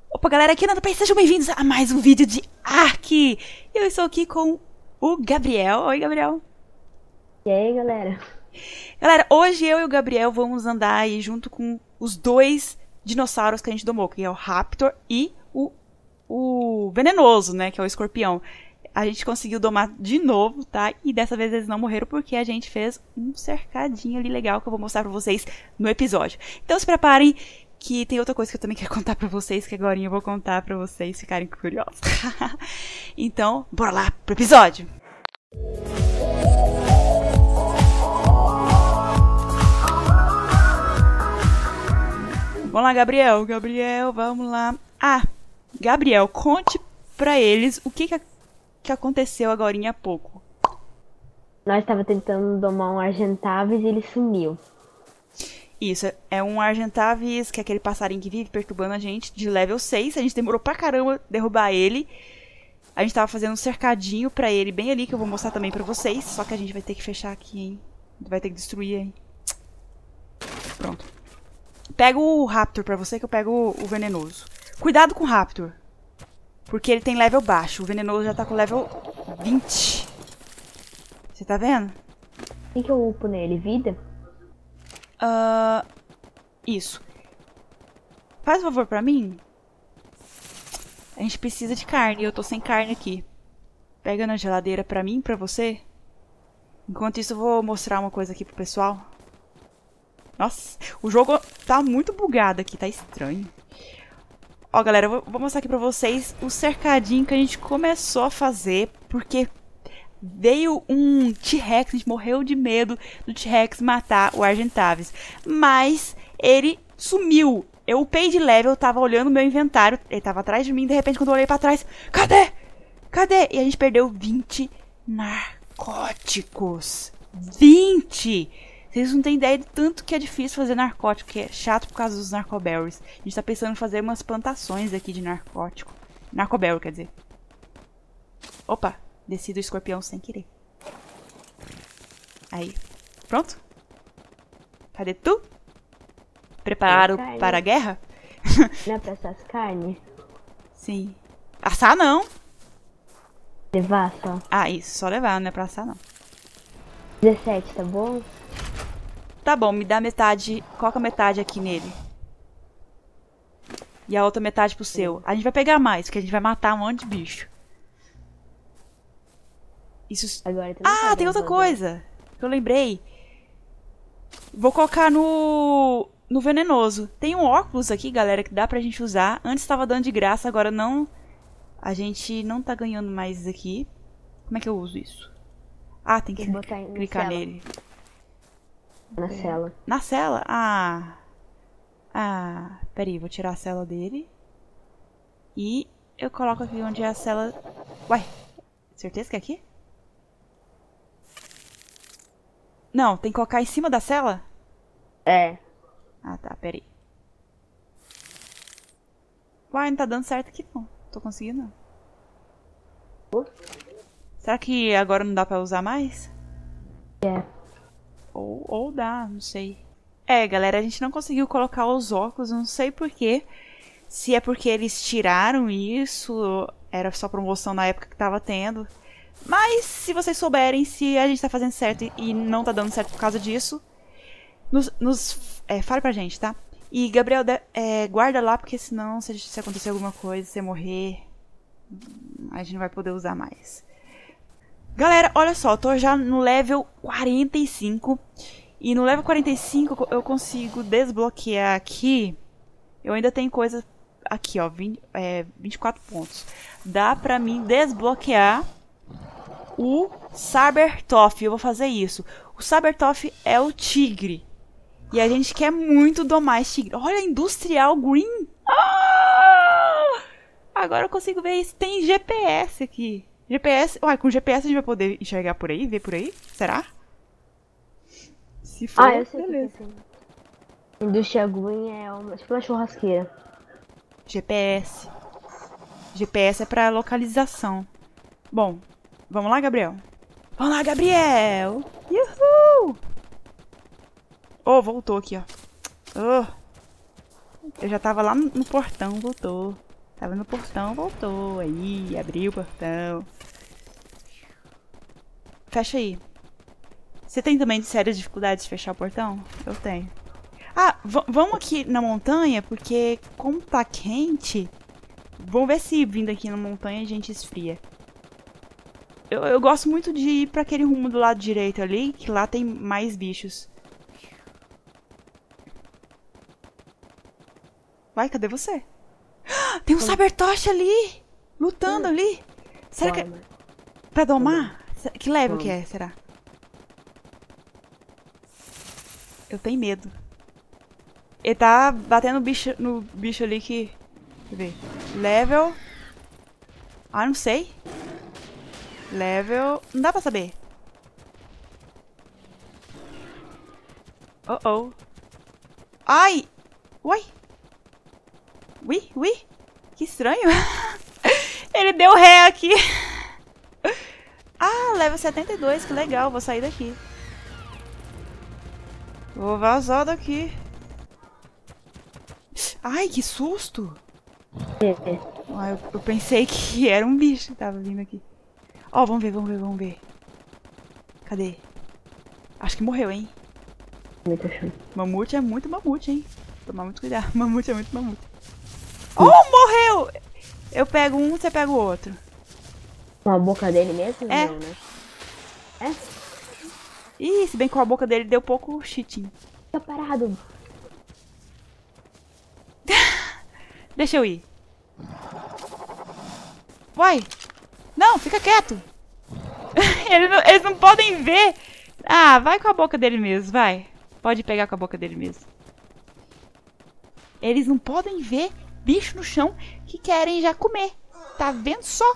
Opa, galera, aqui na Play, sejam bem-vindos a mais um vídeo de Ark. Eu estou aqui com o Gabriel. Oi, Gabriel. E aí, galera? Galera, hoje eu e o Gabriel vamos andar aí junto com os dois dinossauros que a gente domou, que é o Raptor e o Venenoso, né, que é o Escorpião. A gente conseguiu domar de novo, tá? E dessa vez eles não morreram porque a gente fez um cercadinho ali legal que eu vou mostrar pra vocês no episódio. Então se preparem, que tem outra coisa que eu também quero contar pra vocês, que agora eu vou contar pra vocês ficarem curiosos. Então, bora lá pro episódio! Vamos lá, Gabriel. Gabriel, vamos lá. Ah, Gabriel, conte pra eles o que aconteceu agorinha há pouco. Nós estava tentando domar um Argentavis e ele sumiu. Isso, é um Argentavis, que é aquele passarinho que vive perturbando a gente, de level 6. A gente demorou pra caramba derrubar ele. A gente tava fazendo um cercadinho pra ele bem ali, que eu vou mostrar também pra vocês. Só que a gente vai ter que fechar aqui, hein. Vai ter que destruir, hein. Pronto. Pega o Raptor pra você, que eu pego o Venenoso. Cuidado com o Raptor, porque ele tem level baixo. O Venenoso já tá com level 20. Você tá vendo? O que eu upo nele? Vida? Isso. Faz um favor pra mim. A gente precisa de carne. Eu tô sem carne aqui. Pega na geladeira pra mim e pra você. Enquanto isso eu vou mostrar uma coisa aqui pro pessoal. Nossa, o jogo tá muito bugado aqui. Tá estranho. Ó, galera, eu vou mostrar aqui pra vocês o cercadinho que a gente começou a fazer. Porque veio um T-Rex, a gente morreu de medo do T-Rex matar o Argentavis. Mas ele sumiu. Eu upei de level, eu tava olhando o meu inventário. Ele tava atrás de mim, de repente quando eu olhei pra trás... Cadê? Cadê? E a gente perdeu 20 narcóticos. 20! Vocês não têm ideia de tanto que é difícil fazer narcótico, que é chato por causa dos narcoberries. A gente tá pensando em fazer umas plantações aqui de narcótico. Narcoberry, quer dizer. Opa, desci do escorpião sem querer. Aí, pronto? Cadê tu? Preparado para a guerra? Não é pra essas carnes? Sim. Assar não. Levar só. Ah, isso, só levar, não é pra assar não. 17, tá bom? Tá bom, me dá metade. Coloca metade aqui nele. E a outra metade pro seu. A gente vai pegar mais, porque a gente vai matar um monte de bicho. Isso. Agora Ah, tem outra coisa que eu lembrei. Vou colocar no Venenoso. Tem um óculos aqui, galera, que dá pra gente usar. Antes tava dando de graça, agora não. A gente não tá ganhando mais aqui. Como é que eu uso isso? Ah, tem que clicar nele. Na cela. Na cela? Ah, peraí, vou tirar a cela dele. E eu coloco aqui onde é a cela. Uai, certeza que é aqui? Não, tem que colocar em cima da cela? É. Ah, tá, peraí. Uai, não tá dando certo aqui não. Tô conseguindo não. Será que agora não dá pra usar mais? É. Ou dá, não sei. É, galera, a gente não conseguiu colocar os óculos, não sei porquê. Se é porque eles tiraram isso, era só promoção na época que tava tendo. Mas, se vocês souberem se a gente tá fazendo certo e não tá dando certo por causa disso, fale pra gente, tá? E, Gabriel, guarda lá, porque senão, se acontecer alguma coisa, se você morrer, a gente não vai poder usar mais. Galera, olha só, eu tô já no level 45. E no level 45 eu consigo desbloquear aqui. Eu ainda tenho coisa aqui, ó, 24 pontos. Dá pra mim desbloquear o Sabertooth. Eu vou fazer isso. O Sabertooth é o tigre. E a gente quer muito domar esse tigre. Olha, Industrial Green. Ah! Agora eu consigo ver isso. Tem GPS aqui. GPS. Uai, com GPS a gente vai poder enxergar por aí? Ver por aí? Será? Se for, Eu sei beleza. que Industrial Green é tipo uma churrasqueira. GPS. GPS é pra localização. Bom, vamos lá, Gabriel? Vamos lá, Gabriel! Uhul! Oh, voltou aqui, ó. Oh. Eu já tava lá no portão, voltou. Tava no portão, voltou. Aí, abriu o portão. Fecha aí. Você tem também sérias dificuldades de fechar o portão? Eu tenho. Ah, vamos aqui na montanha, porque como tá quente... Vamos ver se vindo aqui na montanha a gente esfria. Eu gosto muito de ir pra aquele rumo do lado direito ali, que lá tem mais bichos. Vai, cadê você? Tem um Sabertosh ali! Lutando ali! Será que é pra domar? Que level que é, será? Eu tenho medo. Ele tá batendo no bicho ali que... Deixa eu ver. Level... Ah, não sei. Level... Não dá pra saber. Oh, oh. Ai! Uai! Ui! Que estranho. Ele deu ré aqui. Ah, level 72. Que legal. Vou sair daqui. Vou vazar daqui. Ai, que susto. Ah, eu pensei que era um bicho que tava vindo aqui. Ó, vamos ver. Cadê? Acho que morreu, hein? Mamute é muito mamute, hein? Tomar muito cuidado. Mamute é muito mamute. Oh, morreu! Eu pego um, você pega o outro. Com a boca dele mesmo? É. Não, né? É? Ih, se bem que com a boca dele deu pouco cheating. Tá parado. Deixa eu ir. Uai! Não, fica quieto! Eles não podem ver! Ah, vai com a boca dele mesmo, vai. Pode pegar com a boca dele mesmo. Eles não podem ver bicho no chão que querem já comer. Tá vendo só?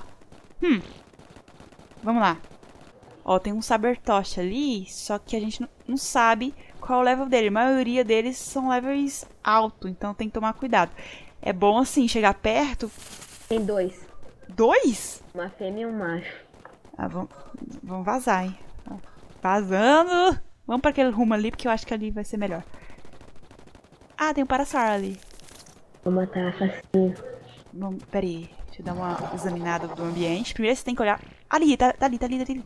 Vamos lá. Ó, tem um Sabertosh ali, só que a gente não sabe qual é o level dele. A maioria deles são levels altos, então tem que tomar cuidado. É bom, assim, chegar perto... Tem 2. 2? Uma fêmea e um macho. Ah, vamos vazar, hein? Vazando! Vamos pra aquele rumo ali, porque eu acho que ali vai ser melhor. Ah, tem um Parasaur ali. Vou matar facinho. Vamos, pera aí. Deixa eu dar uma examinada do ambiente. Primeiro você tem que olhar... Ali, tá ali.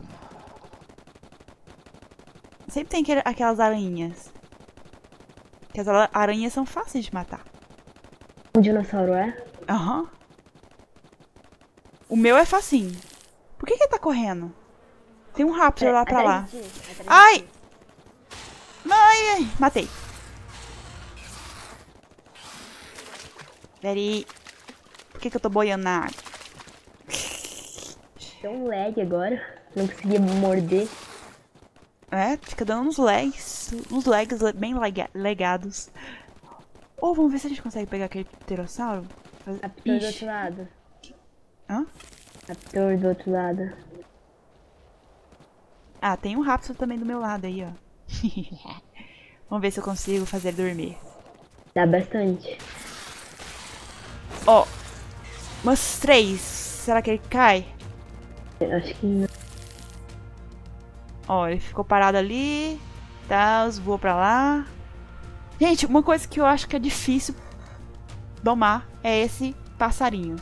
Sempre tem aquelas aranhas. Que as aranhas são fáceis de matar. Um dinossauro é? Aham. O meu é facinho. Por que ele tá correndo? Tem um Raptor lá pra lá. Ai! Ai! Matei. Pera aí. Por que eu tô boiando na água? Deu um lag agora. Não conseguia morder. É, fica dando uns lags. Uns lags bem legados. Ou vamos ver se a gente consegue pegar aquele pterossauro. Raptor do outro lado. Hã? Raptor do outro lado. Ah, tem um Raptor também do meu lado aí, ó. Vamos ver se eu consigo fazer ele dormir. Dá bastante. Ó, umas 3. Será que ele cai? Eu acho que não. Ó, ele ficou parado ali. Tá, voou pra lá. Gente, uma coisa que eu acho que é difícil domar é esse passarinho.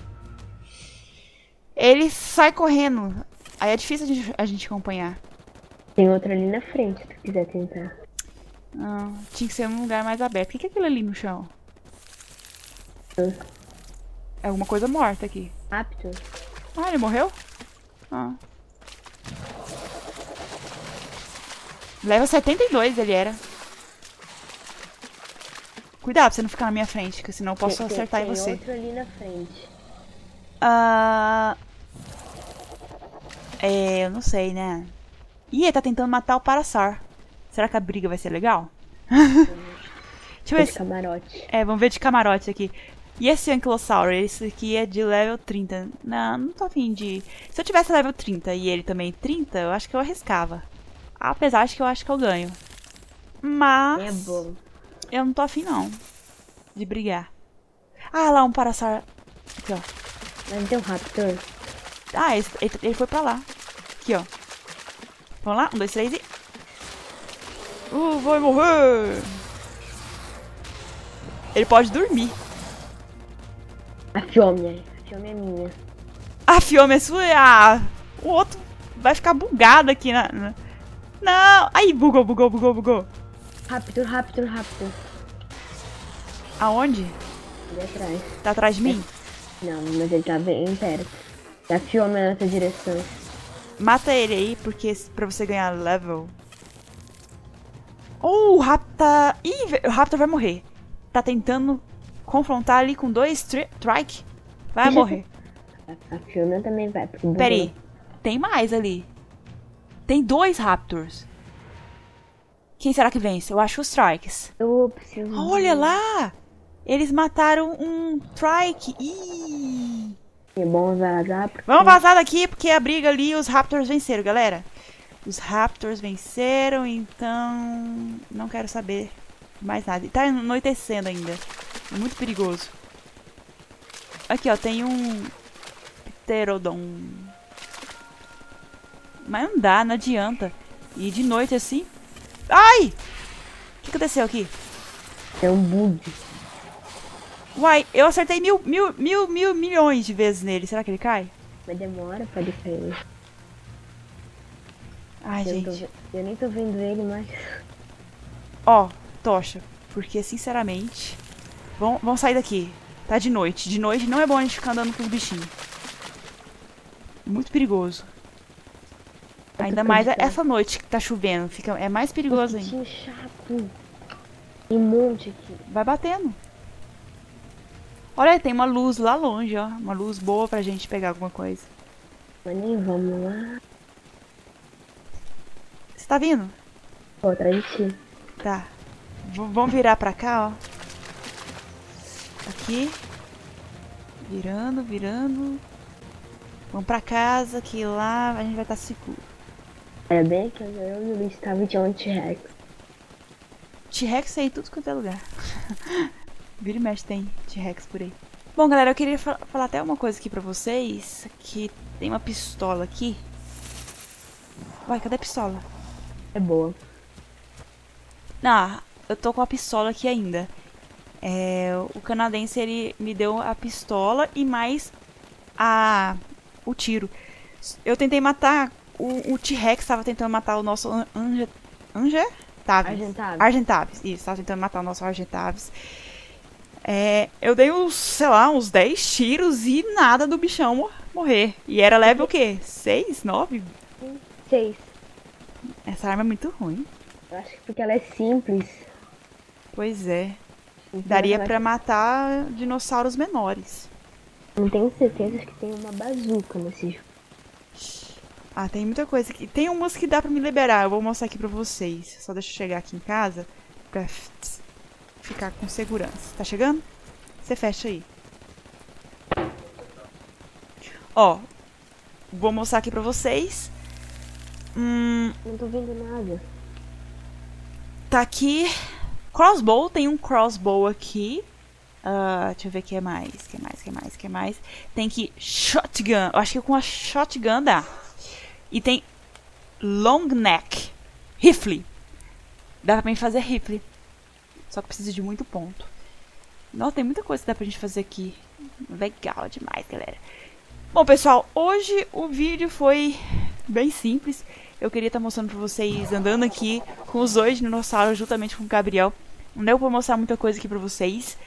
Ele sai correndo. Aí é difícil a gente acompanhar. Tem outro ali na frente, se tu quiser tentar. Não, tinha que ser um lugar mais aberto. O que é aquilo ali no chão? É alguma coisa morta aqui. Raptor? Ah, ele morreu? Ah. Level 72 ele era. Cuidado pra você não ficar na minha frente, que senão eu posso acertar em você. Tem outro ali na frente. Eu não sei, né? Ih, ele tá tentando matar o Parasaur. Será que a briga vai ser legal? Deixa eu ver De camarote. vamos ver de camarote aqui. E esse Ankylosaur? Esse aqui é de level 30. Não tô afim de... Se eu tivesse level 30 e ele também 30, eu acho que eu arriscava. Apesar de que eu acho que eu ganho. Mas... É bom. eu não tô afim, não. De brigar. Ah, lá um Parasaur. Aqui, ó. Mas não tem um Raptor? Ah, ele foi pra lá. Aqui, ó. Vamos lá? 1, 2, 3 e... vai morrer! Ele pode dormir. A Fiômia é minha. A Fiômia é sua. Ah, o outro vai ficar bugado aqui Não! Aí, bugou. Rápido. Aonde? Ali atrás. Tá atrás de mim? Não, mas ele tá bem perto. A Fiômia nessa direção. Mata ele aí, porque pra você ganhar level. Oh, o Raptor. Ih, o Raptor vai morrer. Tá tentando confrontar ali com 2 strike. Vai morrer. A Fiômia também vai. Pera aí. Tem mais ali. Tem 2 Raptors. Quem será que vence? Eu acho os Strikes. Eu preciso... Olha lá! Eles mataram um Trike. Ih! É bom vazar porque... Vamos vazar daqui, porque a briga ali, os Raptors venceram, galera. Os Raptors venceram, então... Não quero saber mais nada. E tá anoitecendo ainda. É muito perigoso. Aqui, ó, tem um... Pterodon. Mas não dá, não adianta. E de noite assim... Ai! O que aconteceu aqui? É um bug. Uai, eu acertei milhões de vezes nele. Será que ele cai? Mas demora pra ele cair. Ai, gente. Eu nem tô vendo ele mais. Ó, tocha. Porque, sinceramente... Vamos sair daqui. Tá de noite. De noite não é bom a gente ficar andando com os bichinhos. Muito perigoso. Ainda mais essa noite que tá chovendo. É mais perigoso ainda. Que chato. Tem um monte aqui. Vai batendo. Olha, tem uma luz lá longe, ó. Uma luz boa pra gente pegar alguma coisa. Mas nem vamos lá. Você tá vindo? Tô atrás de ti. Tá. Vamos virar pra cá, ó. Aqui. Virando. Vamos pra casa, que lá a gente vai estar seguro. É bem que eu e o Luiz tava de um T-Rex. T-Rex tem em tudo quanto é lugar. Vira e mexe tem T-Rex por aí. Bom, galera, eu queria falar até uma coisa aqui pra vocês. Que tem uma pistola aqui. Vai, cadê a pistola? É boa. Ah, eu tô com a pistola aqui ainda. O canadense, ele me deu a pistola e mais o tiro. Eu tentei matar... O T-Rex tava tentando matar o nosso Argentavis. Isso, tava tentando matar o nosso Argentavis. Eu dei sei lá, uns 10 tiros e nada do bichão morrer. E era level o quê? 6? 9? 6. Essa arma é muito ruim. Eu acho que porque ela é simples. Pois é. Então Daria pra matar dinossauros menores. Não tenho certeza que tem uma bazuca nesse jogo. Ah, tem muita coisa aqui. Tem umas que dá pra me liberar. Eu vou mostrar aqui pra vocês. Só deixa eu chegar aqui em casa pra ficar com segurança. Tá chegando? Você fecha aí. Ó. Vou mostrar aqui pra vocês. Não tô vendo nada. Tá aqui. Crossbow. Tem um crossbow aqui. Deixa eu ver o que é mais. Que mais? Tem aqui shotgun. Eu acho que com a shotgun dá. E tem long neck. Rifle. Dá pra mim fazer rifle. Só que precisa de muito ponto. Nossa, tem muita coisa que dá pra gente fazer aqui. Legal demais, galera. Bom, pessoal, hoje o vídeo foi bem simples. Eu queria estar mostrando pra vocês andando aqui com os 2 dinossauros juntamente com o Gabriel. Não deu pra mostrar muita coisa aqui pra vocês.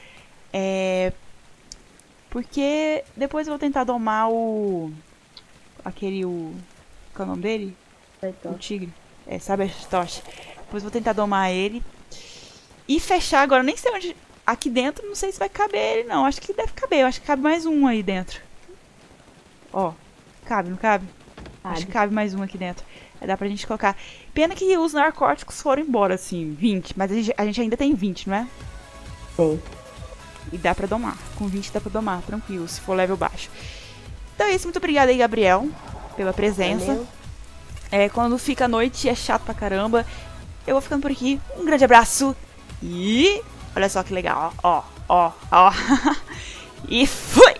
Porque depois eu vou tentar domar qual é o nome dele? O tigre. Sabertosh. Depois eu vou tentar domar ele. E fechar agora. Nem sei onde... Aqui dentro, não sei se vai caber ele, não. Acho que deve caber. Eu acho que cabe mais um aí dentro. Ó. Cabe, não cabe? Acho que cabe mais um aqui dentro. Aí dá pra gente colocar. Pena que os narcóticos foram embora, assim. 20. Mas a gente ainda tem 20, não é? Sim. E dá pra domar. Com 20 dá pra domar, tranquilo, se for level baixo. Então é isso. Muito obrigada aí, Gabriel, pela presença. Quando fica a noite é chato pra caramba. Eu vou ficando por aqui. Um grande abraço. E... olha só que legal, ó. E fui!